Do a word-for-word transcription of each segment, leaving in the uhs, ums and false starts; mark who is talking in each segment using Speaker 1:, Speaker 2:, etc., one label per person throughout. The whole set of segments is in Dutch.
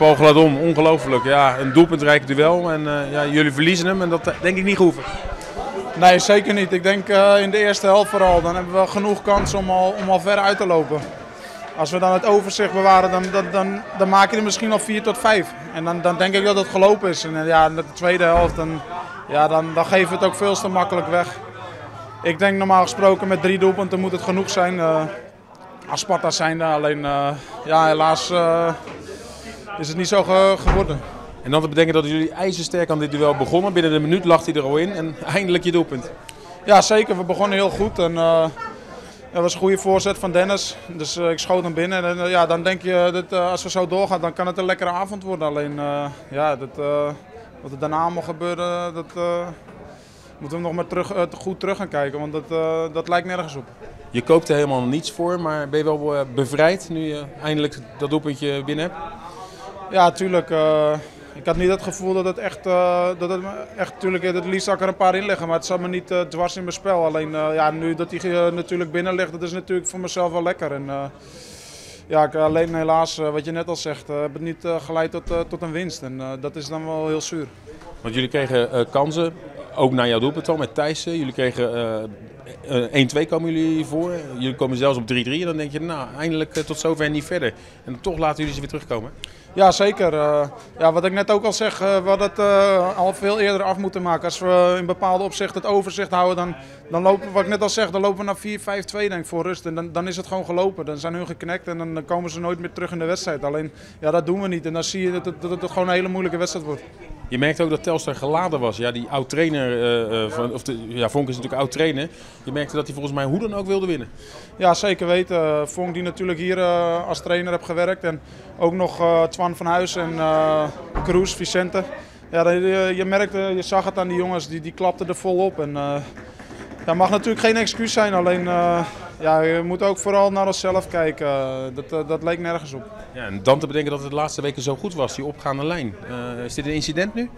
Speaker 1: Paul Gladon, ongelooflijk. Ja, een doelpuntrijk duel en uh, ja, jullie verliezen hem en dat uh, denk ik niet gehoeven.
Speaker 2: Nee, zeker niet. Ik denk uh, in de eerste helft vooral, dan hebben we genoeg kans om al, om al ver uit te lopen. Als we dan het overzicht bewaren, dan, dan, dan, dan maak je er misschien al vier tot vijf. En dan, dan denk ik dat het gelopen is. En ja, in de tweede helft, dan, ja, dan, dan geven we het ook veel te makkelijk weg. Ik denk normaal gesproken met drie doelpunten moet het genoeg zijn. Uh, als Sparta zijnde, alleen uh, ja, helaas uh, is het niet zo ge geworden.
Speaker 1: En dan te bedenken dat jullie ijzersterk aan dit duel begonnen. Binnen een minuut lag hij er al in en eindelijk je doelpunt.
Speaker 2: Ja, zeker. We begonnen heel goed. En, uh, dat was een goede voorzet van Dennis. Dus uh, ik schoot hem binnen. En uh, ja, dan denk je dat uh, als we zo doorgaan, dan kan het een lekkere avond worden. Alleen uh, ja, dat, uh, wat er daarna moet gebeuren, dat uh, moeten we nog maar terug, uh, goed terug gaan kijken. Want dat, uh, dat lijkt nergens op.
Speaker 1: Je koopt er helemaal niets voor, maar ben je wel uh, bevrijd nu je eindelijk dat doelpuntje binnen hebt?
Speaker 2: Ja, tuurlijk. Uh, Ik had niet het gevoel dat het echt, uh, dat het echt natuurlijk, het liefst zou ik er een paar in leggen, maar het zat me niet uh, dwars in mijn spel. Alleen uh, ja, nu dat hij uh, natuurlijk binnen ligt, dat is natuurlijk voor mezelf wel lekker. En, uh, ja, ik, alleen helaas, uh, wat je net al zegt, uh, heb het niet uh, geleid tot, uh, tot een winst. En uh, dat is dan wel heel zuur.
Speaker 1: Want jullie kregen uh, kansen, ook naar jouw doelpunt al met Thijssen. Jullie kregen uh, uh, één twee komen jullie voor. Jullie komen zelfs op drie drie en dan denk je, nou, eindelijk uh, tot zover niet verder. En toch laten jullie ze weer terugkomen.
Speaker 2: Ja, zeker. Uh, ja, wat ik net ook al zeg, uh, we hadden het uh, al veel eerder af moeten maken. Als we in bepaalde opzichten het overzicht houden, dan, dan lopen we, wat ik net al zeg, dan lopen we naar vier vijf twee denk ik voor rust. En dan, dan is het gewoon gelopen. Dan zijn hun geknekt en dan, dan komen ze nooit meer terug in de wedstrijd. Alleen, ja, dat doen we niet. En dan zie je dat het, dat het gewoon een hele moeilijke wedstrijd wordt.
Speaker 1: Je merkt ook dat Telstar geladen was. Ja, die oud-trainer, uh, van, of de, ja, Vonk is natuurlijk oud-trainer. Je merkte dat hij volgens mij hoe dan ook wilde winnen.
Speaker 2: Ja, zeker weten. Vonk die natuurlijk hier uh, als trainer heeft gewerkt. En ook nog uh, Twan van Huis en uh, Cruz, Vicente. Ja, je, je merkte, je zag het aan die jongens, die, die klapten er volop. En, uh, dat mag natuurlijk geen excuus zijn, alleen uh, ja, je moet ook vooral naar onszelf kijken. Dat, uh, dat leek nergens op.
Speaker 1: Ja, en dan te bedenken dat het de laatste weken zo goed was, die opgaande lijn. Uh, is dit een incident nu?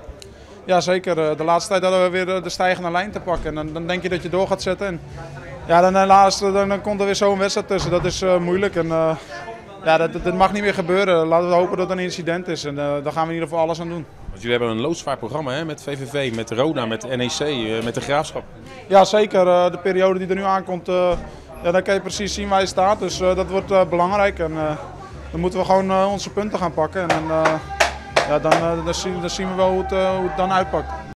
Speaker 2: Ja, zeker. De laatste tijd hadden we weer de stijgende lijn te pakken. En dan, dan denk je dat je door gaat zetten. En ja, dan helaas dan, dan komt er weer zo'n wedstrijd tussen. Dat is uh, moeilijk. En, uh, ja, dat, dat mag niet meer gebeuren. Laten we hopen dat het een incident is. En uh, daar gaan we in ieder geval alles aan doen.
Speaker 1: Want jullie hebben een loodzwaar programma, hè? Met V V V, met Roda, met N E C, uh, met de Graafschap.
Speaker 2: Ja, zeker. Uh, de periode die er nu aankomt, uh, ja, dan kan je precies zien waar je staat. Dus uh, dat wordt uh, belangrijk. En, uh, dan moeten we gewoon uh, onze punten gaan pakken. En uh, ja, dan, uh, dan, zien, dan zien we wel hoe het, uh, hoe het dan uitpakt.